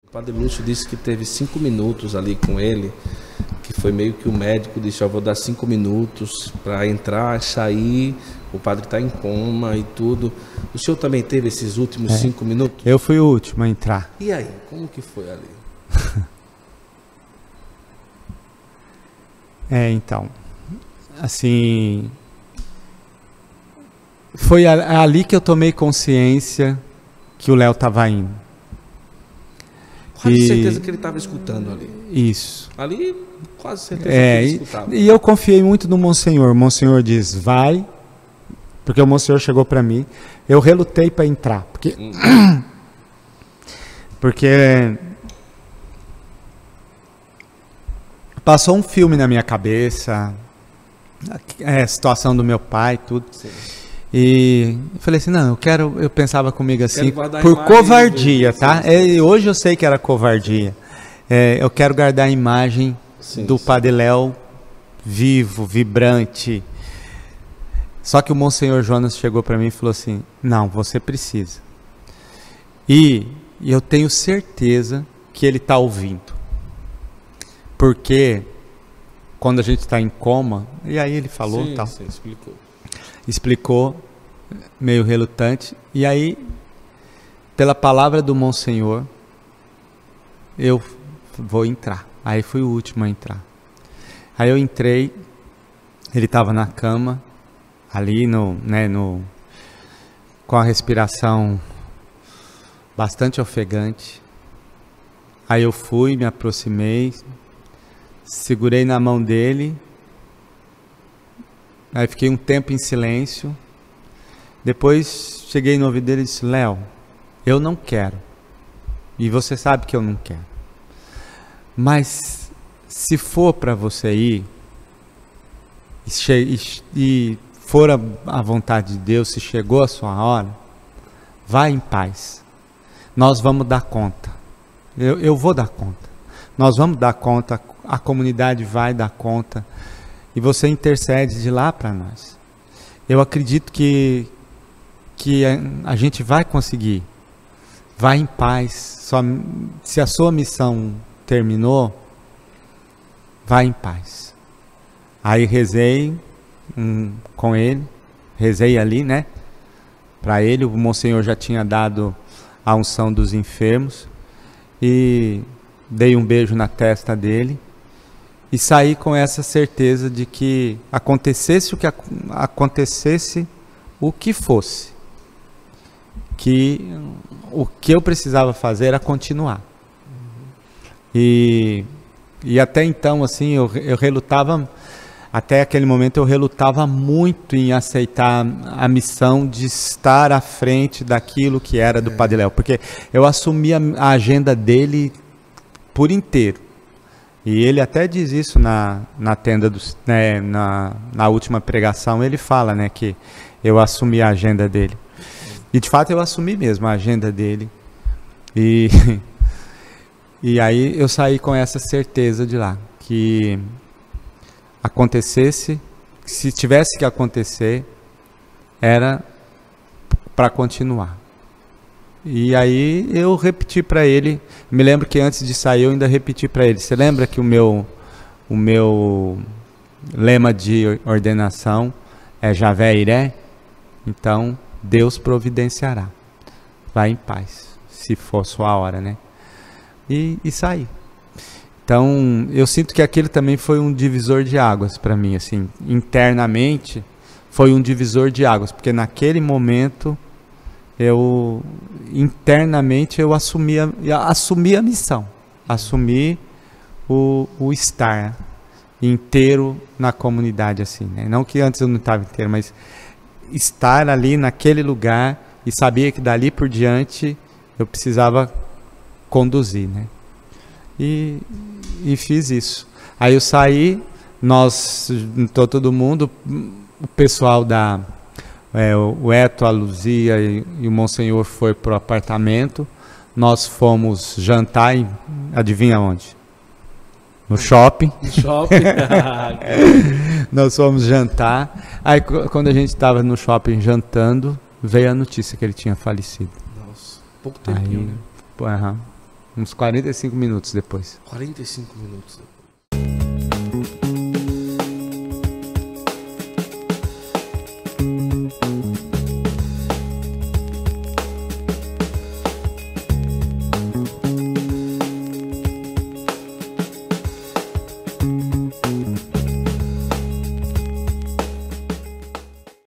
O Padre Lúcio disse que teve 5 minutos ali com ele, que foi meio que o médico disse, vou dar 5 minutos para entrar, sair, o padre está em coma e tudo. O senhor também teve esses últimos 5 minutos? Eu fui o último a entrar. E aí, como que foi ali? Então, assim, foi ali que eu tomei consciência que o Léo estava indo. Quase certeza que ele estava escutando ali. Isso. Ali, quase certeza que ele escutava. E eu confiei muito no Monsenhor. O Monsenhor diz, vai, porque o Monsenhor chegou para mim. Eu relutei para entrar, porque passou um filme na minha cabeça, a situação do meu pai, tudo. Sim. E eu falei assim, não, eu pensava comigo assim, por covardia, tá? Hoje eu sei que era covardia. Eu quero guardar a imagem do Padre Léo vivo, vibrante. Só que o Monsenhor Jonas chegou para mim e falou assim, não, você precisa. E eu tenho certeza que ele está ouvindo. Porque quando a gente está em coma, e aí ele falou, tal. Sim, Explicou, meio relutante, e aí, pela palavra do Monsenhor, eu vou entrar. Aí fui o último a entrar. Aí eu entrei, ele estava na cama, ali com a respiração bastante ofegante. Aí eu fui, me aproximei, segurei na mão dele. Aí fiquei um tempo em silêncio. Depois cheguei no ouvido dele e disse, Léo, eu não quero. E você sabe que eu não quero. Mas se for para você ir, e for a vontade de Deus, se chegou a sua hora, vá em paz. Nós vamos dar conta. Eu vou dar conta. Nós vamos dar conta, a comunidade vai dar conta. E você intercede de lá para nós. Eu acredito que a gente vai conseguir. Vai em paz. Se a sua missão terminou, vai em paz. Aí rezei com ele. Rezei ali, né? Para ele, o Monsenhor já tinha dado a unção dos enfermos. E dei um beijo na testa dele. E saí com essa certeza de que acontecesse o que fosse, que o que eu precisava fazer era continuar. E até então, assim, eu relutava, até aquele momento eu relutava muito em aceitar a missão de estar à frente daquilo que era do Padre Léo, porque eu assumia a agenda dele por inteiro. E ele até diz isso na tenda, na última pregação, ele fala, né, que eu assumi a agenda dele. E de fato eu assumi mesmo a agenda dele. E aí eu saí com essa certeza de lá, que acontecesse, se tivesse que acontecer, era para continuar. E aí eu repeti para ele, me lembro que antes de sair eu ainda repeti para ele, você lembra que o meu lema de ordenação é Javé Iré? Então Deus providenciará, vai em paz, se for sua hora, né? E saí. Então eu sinto que aquele também foi um divisor de águas para mim, assim, internamente foi um divisor de águas, porque naquele momento internamente eu assumi a missão, assumi o estar inteiro na comunidade, assim, né? Não que antes eu não estava inteiro, mas estar ali naquele lugar e sabia que dali por diante eu precisava conduzir, né? E fiz isso. Aí eu saí, todo mundo, o pessoal o Eto, a Luzia e o Monsenhor foi pro apartamento. Nós fomos jantar e adivinha onde? No shopping. No shopping? Nós fomos jantar. Aí quando a gente estava no shopping jantando, veio a notícia que ele tinha falecido. Nossa, pouco tempinho, né? Uns 45 minutos depois. 45 minutos depois.